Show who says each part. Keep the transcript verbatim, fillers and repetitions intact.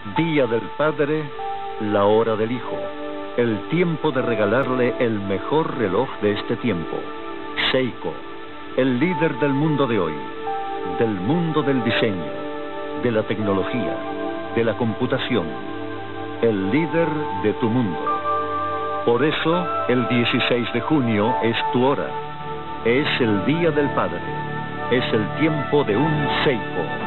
Speaker 1: Día del Padre, la hora del Hijo. El tiempo de regalarle el mejor reloj de este tiempo. Seiko, el líder del mundo de hoy, del mundo del diseño, de la tecnología, de la computación, el líder de tu mundo. Por eso, el dieciséis de junio es tu hora. Es el Día del Padre. Es el tiempo de un Seiko.